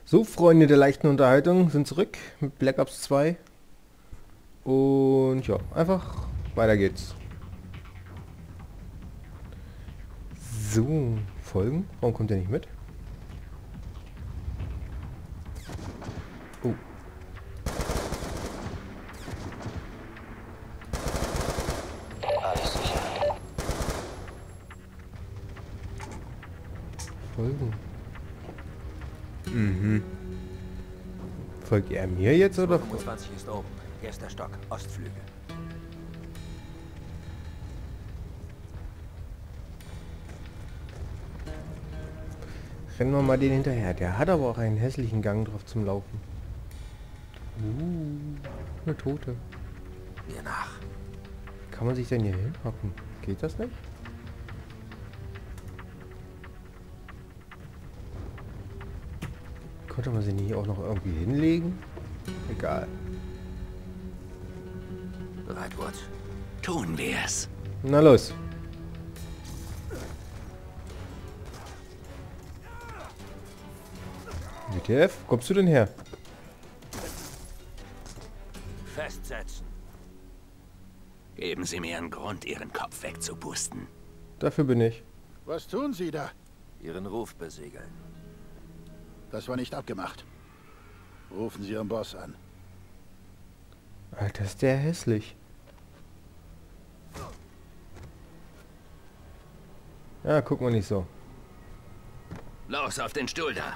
So, Freunde der leichten Unterhaltung sind zurück mit Black Ops 2. Und ja, einfach weiter geht's. So, folgen. Warum kommt der nicht mit? Oh. Alles sicher. Folgen. Mhm. Folgt er mir jetzt oder? 25 ist oben. Erster Stock, Ostflügel. Rennen wir mal den hinterher. Der hat aber auch einen hässlichen Gang drauf zum Laufen. Eine Tote. Mir nach. Kann man sich denn hier hinhocken? Geht das nicht? Konnte man sie nicht auch noch irgendwie hinlegen? Egal. Bereit, Woods? Tun wir's. Na los. WTF? Kommst du denn her? Festsetzen. Geben Sie mir einen Grund, Ihren Kopf wegzupusten. Dafür bin ich. Was tun Sie da? Ihren Ruf besiegeln. Das war nicht abgemacht. Rufen Sie Ihren Boss an. Alter, ist der hässlich. Ja, guck mal nicht so. Los, auf den Stuhl da.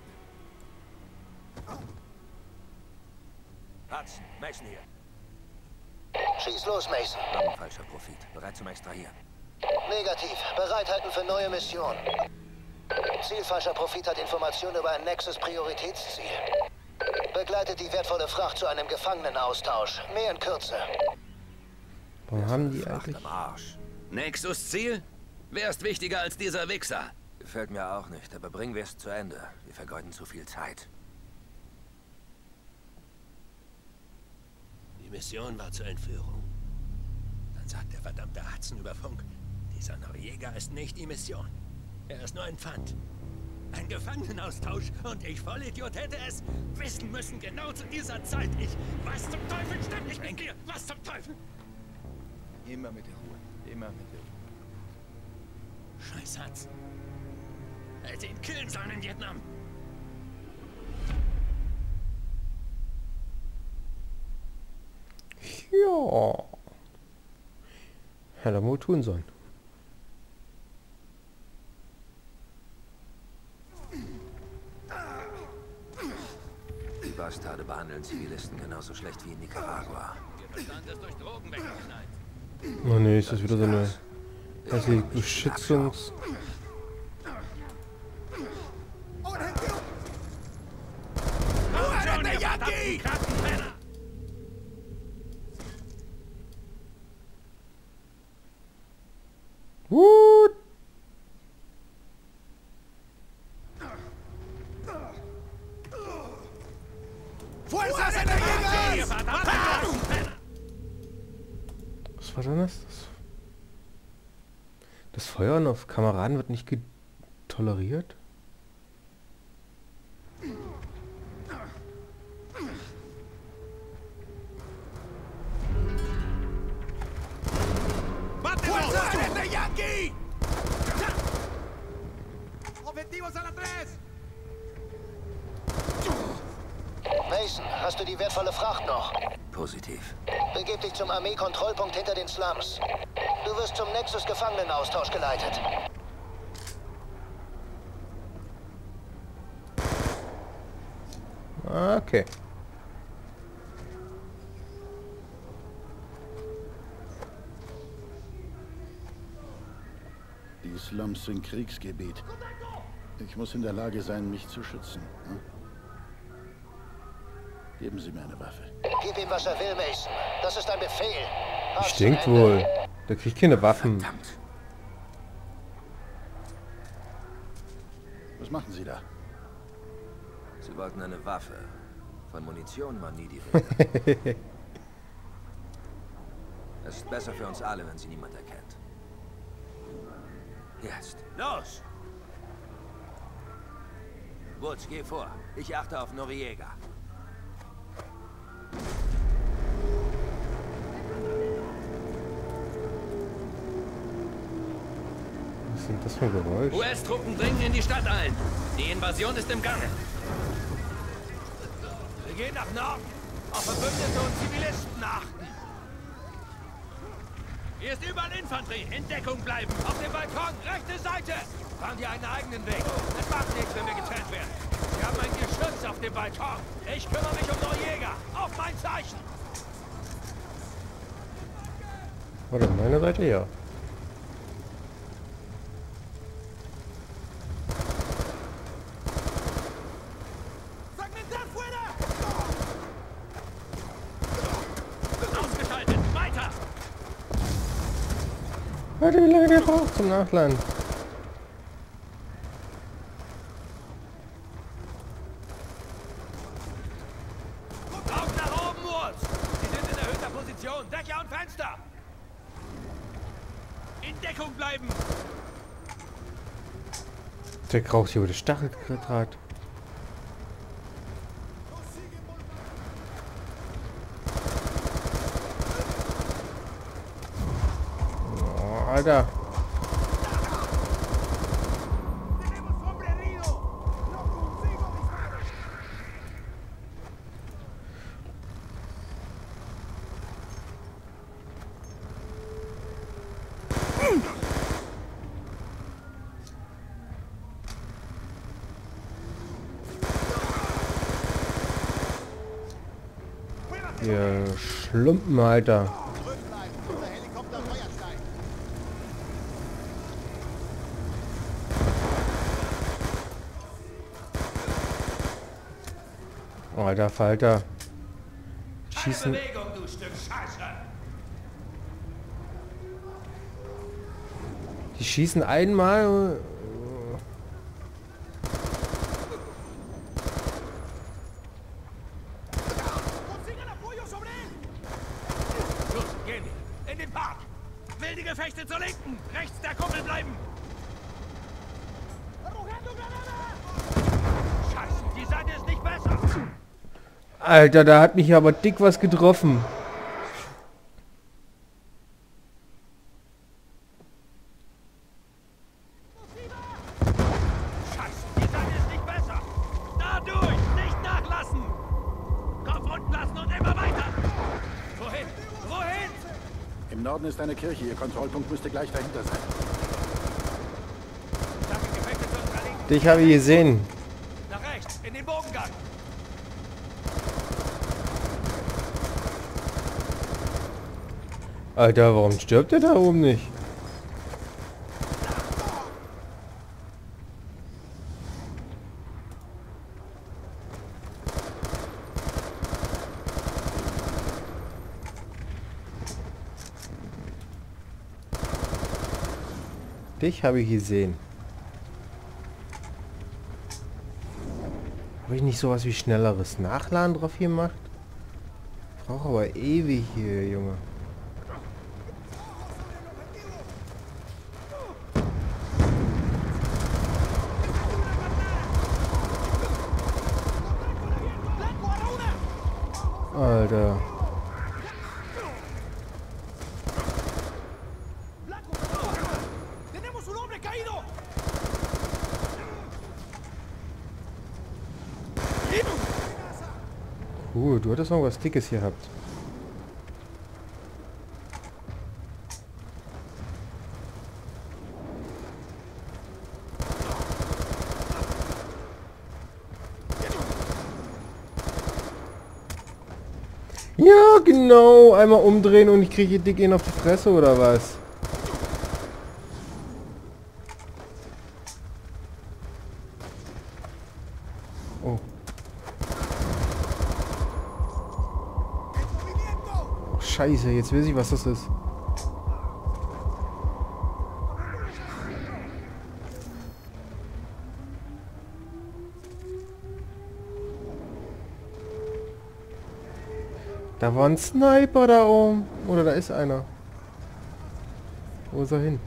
Hudson, Mason hier. Schieß los, Mason. Falscher Profit. Bereit zum Extrahieren. Negativ. Bereithalten für neue Mission. Zielfalscher Profit hat Informationen über ein Nexus-Prioritätsziel. Begleitet die wertvolle Fracht zu einem Gefangenenaustausch. Mehr in Kürze. Warum haben die Fracht eigentlich... am Arsch. Nexus-Ziel? Wer ist wichtiger als dieser Wichser? Gefällt mir auch nicht, aber bringen wir es zu Ende. Wir vergeuden zu viel Zeit. Die Mission war zur Entführung. Dann sagt der verdammte Hudson über Funk, dieser Noriega ist nicht die Mission. Er ist nur ein Pfand. Ein Gefangenenaustausch und ich, Vollidiot, hätte es wissen müssen, genau zu dieser Zeit. Was zum Teufel stimmt nicht mit dir? Was zum Teufel? Immer mit der Ruhe. Immer mit der Ruhe. Scheiß Hudson. Hätte ihn killen sollen in Vietnam. Ja. Hätte er wohl tun sollen. Die Bastarde behandeln Zivilisten genauso schlecht wie in Nicaragua. Ihr Verstand ist durch Drogen weggeknallt. Oh ne, ist das wieder so eine hässliche Beschützungs... What? Was war denn das? Das Feuern auf Kameraden wird nicht toleriert? Mason, hast du die wertvolle Fracht noch? Positiv. Begib dich zum Armeekontrollpunkt hinter den Slums. Du wirst zum Nexus-Gefangenenaustausch geleitet. Okay. Die Slums sind Kriegsgebiet. Ich muss in der Lage sein, mich zu schützen. Hm? Geben Sie mir eine Waffe. Gib ihm, was er will, Mason. Das ist ein Befehl. Hart zu Stinkt Ende. wohl. Der kriegt keine Waffen. Verdammt. Was machen Sie da? Sie wollten eine Waffe. Von Munition war nie die Rede. Es ist besser für uns alle, wenn sie niemand erkennt. Jetzt. Los! Woods, geh vor. Ich achte auf Noriega. Was ist denn das für ein Geräusch? US-Truppen dringen in die Stadt ein. Die Invasion ist im Gange. Wir gehen nach Norden. Auf Verbündete und Zivilisten achten. Hier ist überall Infanterie. In Deckung bleiben. Auf dem Balkon, rechte Seite. Fahren die einen eigenen Weg. Es macht nichts, wenn wir getrennt werden. Wir haben ein Geschütz auf dem Balkon. Ich kümmere mich um Noriega. Auf mein Zeichen. Oder meine Seite, ja. Ausgeschaltet. Weiter. Warte, wie lange der braucht zum Nachladen? Augen nach oben, Woods. Sie sind in erhöhter Position. Dächer und Fenster. In Deckung bleiben. Der kraucht hier über das Stacheldraht. Oh, Alter. Ihr Schlumpen, Alter. Alter Falter. Schießen. Bewegung, du Stück Scheiße. Die schießen einmal. Los, gehen wir. In den Park. Wilde Gefechte zur Linken. Rechts der Kuppel bleiben. Scheiße, die Seite ist nicht besser. Alter, da hat mich aber dick was getroffen. Scheiße, die Seite ist nicht besser. Dadurch. Nicht nachlassen. Kopf unten lassen und immer weiter. Wohin? Wohin? Im Norden ist eine Kirche. Ihr Kontrollpunkt müsste gleich dahinter sein. Starke Gefechte zu unserer Linken. Dich habe ich gesehen. Nach rechts, in den Bogengang. Alter, warum stirbt der da oben nicht? Dich habe ich gesehen. Habe ich nicht sowas wie schnelleres Nachladen drauf gemacht? Brauche aber ewig hier, Junge. Alter. Tenemos un hombre caído. Cool, du hattest noch was Dickes hier gehabt. Ja, genau. Einmal umdrehen und ich kriege hier dick ihn auf die Fresse, oder was? Oh. Oh, Scheiße, jetzt weiß ich, was das ist. Da war ein Sniper da oben. Oder da ist einer. Wo ist er hin?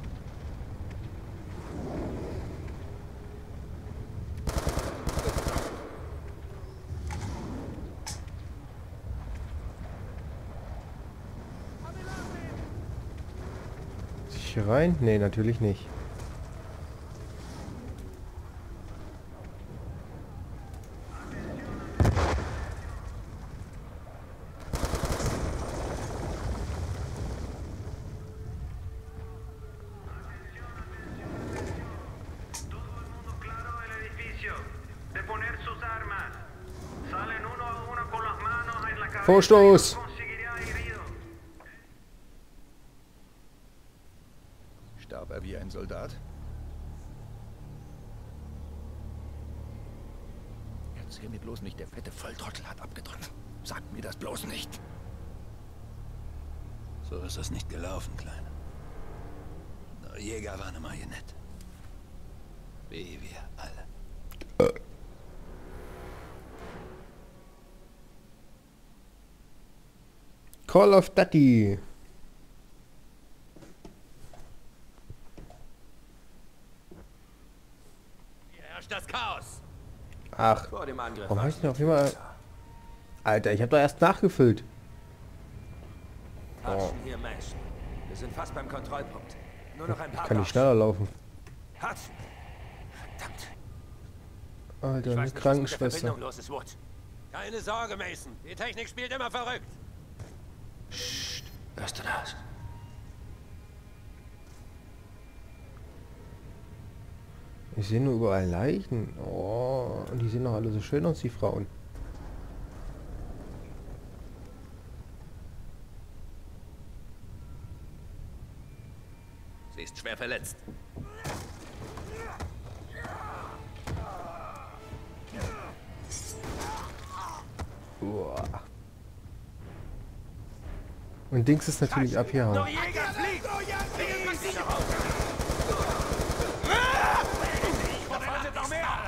ich hier rein? Nee, natürlich nicht. Vorstoß! Starb er wie ein Soldat? Erzähl mir bloß nicht, der fette Volltrottel hat abgedrückt. Sag mir das bloß nicht. So ist es nicht gelaufen, Kleiner. Noriega war eine Marionette. Wie wir alle. Call of Duty. Hier herrscht das Chaos. Ach, Vor dem Angriff. warum habe ich denn auf einmal... Alter, ich habe doch erst nachgefüllt. Hudson hier, Mason. Wir sind fast beim Kontrollpunkt. Nur noch ein paar Kann ich Blocks. schneller laufen. Hudson. Verdammt. Alter, Ich eine weiß nicht, was mit der Krankenschwester. Verbindung los ist, Wood. Keine Sorge, Mason. Die Technik spielt immer verrückt. Psst. Hörst du das? Ich sehe nur überall Leichen. Oh, und die sehen doch alle so schön aus, die Frauen. Sie ist schwer verletzt. Uah. Und Dings ist natürlich abgehauen. Noriega fliegt! Fliegt nach Hause! Da sind noch mehr!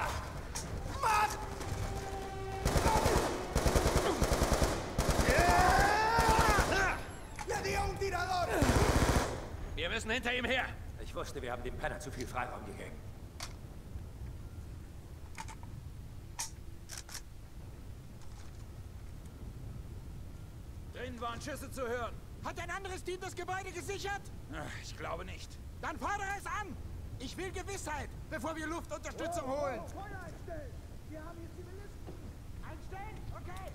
Wir müssen hinter ihm her. Ich wusste, wir haben dem Penner zu viel Freiraum gegeben. Drinnen waren Schüsse zu hören. Hat ein anderes Team das Gebäude gesichert? Ich glaube nicht. Dann fordere es an! Ich will Gewissheit, bevor wir Luftunterstützung holen! Feuer einstellen! Wir haben hier Zivilisten! Einstellen? Okay!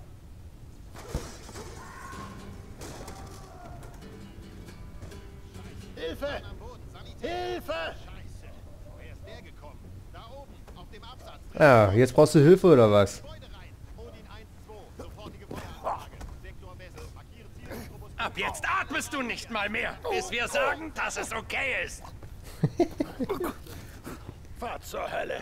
Hilfe! Hilfe! Woher ist der gekommen? Da oben, auf dem Absatz. Ja, jetzt brauchst du Hilfe oder was? Gebäude rein. Odin 1-2. Sofortige Feueranlage. Sektor West. Markiere Ziel. Ab jetzt atmest du nicht mal mehr, bis wir sagen, dass es okay ist. Fahr zur Hölle!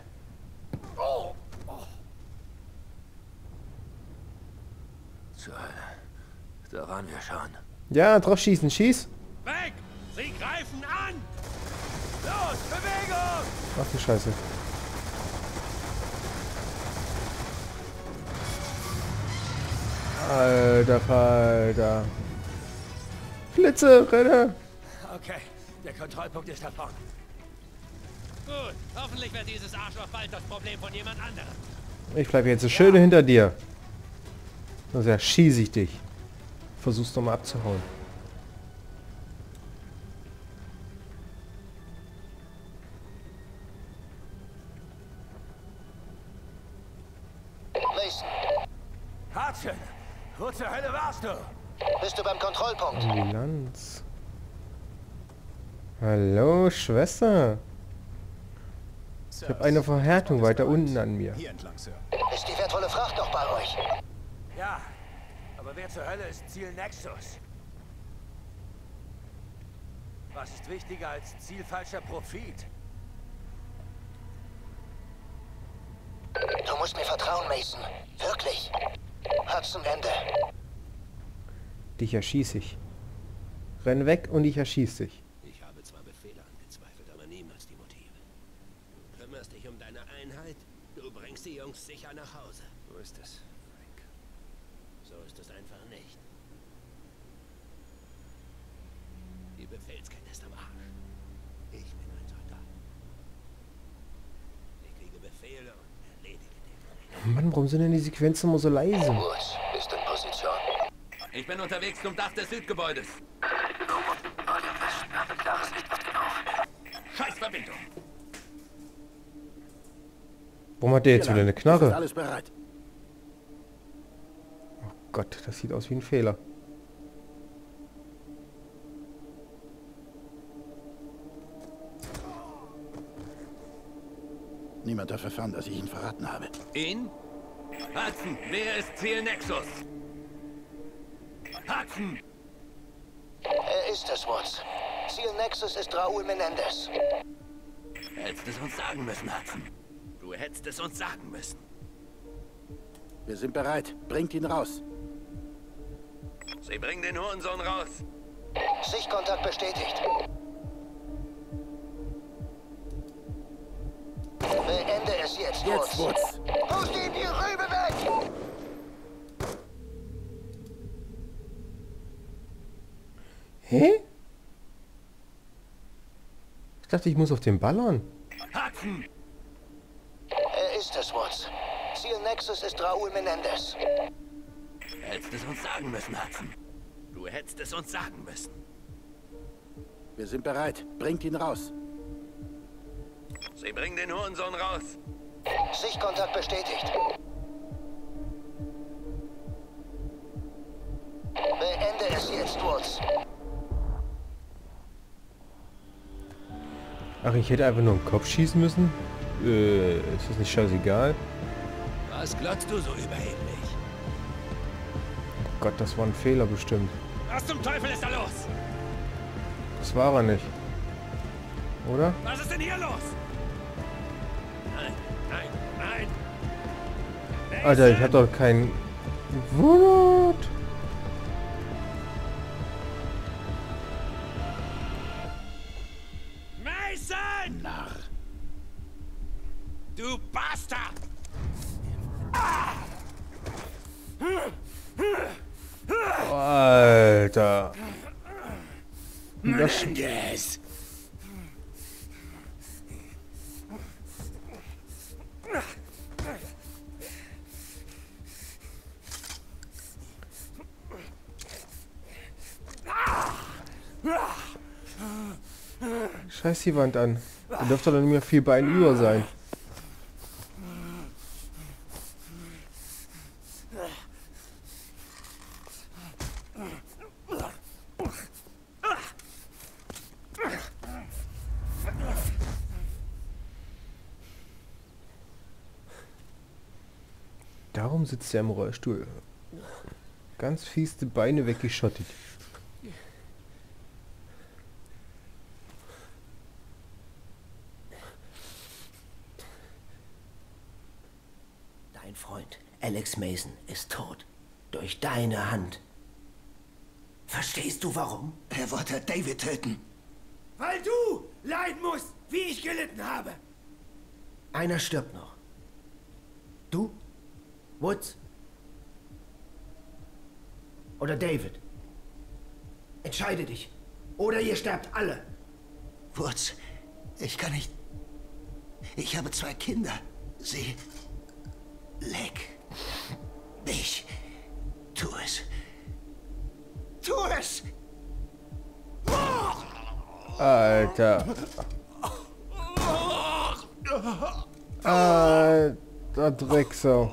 Zur Hölle. Da waren wir schon. Ja, drauf schießen, schieß! Weg! Sie greifen an! Los, Bewegung! Ach du Scheiße. Alter Falter. Blitze, renne! Okay, der Kontrollpunkt ist da vorne. Gut, hoffentlich wird dieses Arschloch bald das Problem von jemand anderem. Ich bleibe jetzt so schön hinter dir. Also ja, schieße ich dich. Versuch's doch mal abzuhauen. Mason, Hudson, wo zur Hölle warst du? bist du beim Kontrollpunkt? Ambulanz. Hallo, Schwester. Ich habe eine Verhärtung weiter unten an mir. Hier entlang, Sir. Ist die wertvolle Fracht noch bei euch? Ja, aber wer zur Hölle ist Ziel Nexus? Was ist wichtiger als Ziel falscher Profit? Du musst mir vertrauen, Mason. Wirklich. Hudson, Ende. Dich erschieße ich. Renn weg und ich erschieße dich. Ich habe zwar Befehle angezweifelt, aber niemals die Motive. Du kümmerst dich um deine Einheit, du bringst die Jungs sicher nach Hause. So ist es, Frank. So ist es einfach nicht. Die Befehlskette ist am Arsch. Ich bin ein Soldat. Ich kriege Befehle und erledige den. Mann, warum sind denn die Sequenzen immer so leise? Gut, bist in Position. Ich bin unterwegs zum Dach des Südgebäudes. Dach ist nicht auf dem Verbindung. Warum hat der jetzt wieder eine Ist Knarre? alles bereit. Oh Gott, das sieht aus wie ein Fehler. Niemand darf erfahren, dass ich ihn verraten habe. Ihn? Hudson, wer ist Ziel Nexus? Hudson! Er ist es, Woods. Ziel Nexus ist Raúl Menendez. Hättest es uns sagen müssen, Hudson. Du hättest es uns sagen müssen. Wir sind bereit. Bringt ihn raus. Sie bringen den Hurensohn raus. Sichtkontakt bestätigt. Beende es jetzt, Jetzt, Woods. Woods. Pust ihm die Rübe weg! Hä? Ich dachte, ich muss auf den ballern. Hudson! Er ist es, Woods. Ziel Nexus ist Raúl Menendez. Hättest es uns sagen müssen, Hudson. Du hättest es uns sagen müssen. Wir sind bereit. Bringt ihn raus. Sie bringen den Hurensohn raus. Sichtkontakt bestätigt. Beende es jetzt, Woods. Ach, ich hätte einfach nur im Kopf schießen müssen? Ist das nicht scheißegal? Was glotzt du so überheblich? Oh Gott, das war ein Fehler bestimmt. Was zum Teufel ist da los? Das war er nicht. Oder? Was ist denn hier los? Nein, nein, nein. Alter, ich hab doch keinen... What? Mason! Narr. Du Bastard! Alter. Das, Menendez! scheiß die Wand an. Da dürfte doch nicht mehr viel Bein über sein. Darum sitzt er im Rollstuhl. Ganz fies die Beine weggeschottet. Dein Freund Alex Mason ist tot. Durch deine Hand. Verstehst du warum? Er wollte David töten. Weil du leiden musst, wie ich gelitten habe. Einer stirbt noch. Du? Woods? Oder David? Entscheide dich. Oder ihr sterbt alle. Woods, ich kann nicht... Ich habe 2 Kinder. Sie... Leck mich. Tu es. Tu es! Alter. Alter Drecksau.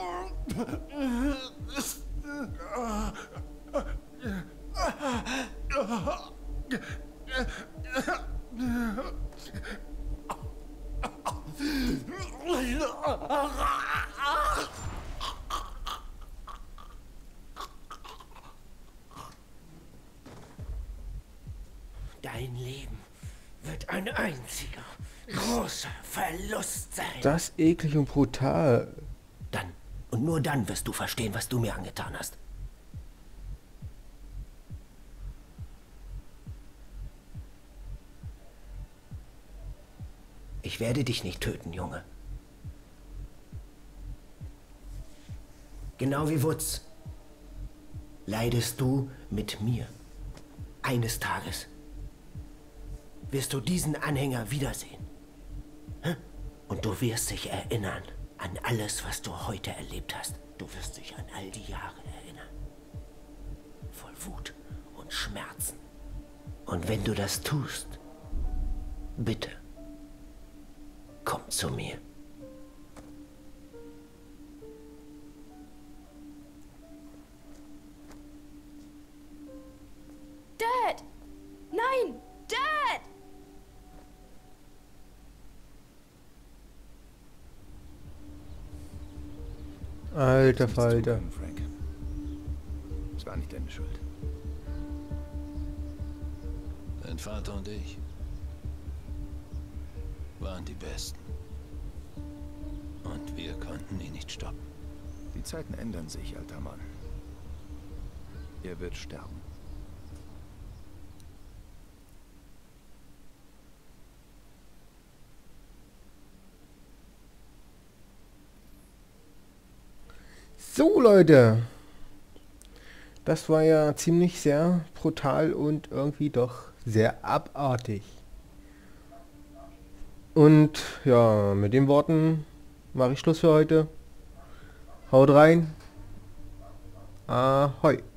Dein Leben wird ein einziger, großer Verlust sein. Das ist eklig und brutal. Dann und nur dann wirst du verstehen, was du mir angetan hast. Ich werde dich nicht töten, Junge. Genau wie Woods leidest du mit mir. Eines Tages wirst du diesen Anhänger wiedersehen. Hä? Und du wirst dich erinnern an alles, was du heute erlebt hast. Du wirst dich an all die Jahre erinnern. Voll Wut und Schmerzen. Und wenn du das tust, bitte, Komm zu mir. Dad! Nein! Dad! Alter Falter. Frank. Es war nicht deine Schuld. Dein Vater und ich waren die Besten. Und wir konnten ihn nicht stoppen. Die Zeiten ändern sich, alter Mann. Er wird sterben. So Leute, das war ja ziemlich sehr brutal und irgendwie doch sehr abartig. Und ja, mit den Worten mache ich Schluss für heute. Haut rein. Ahoi.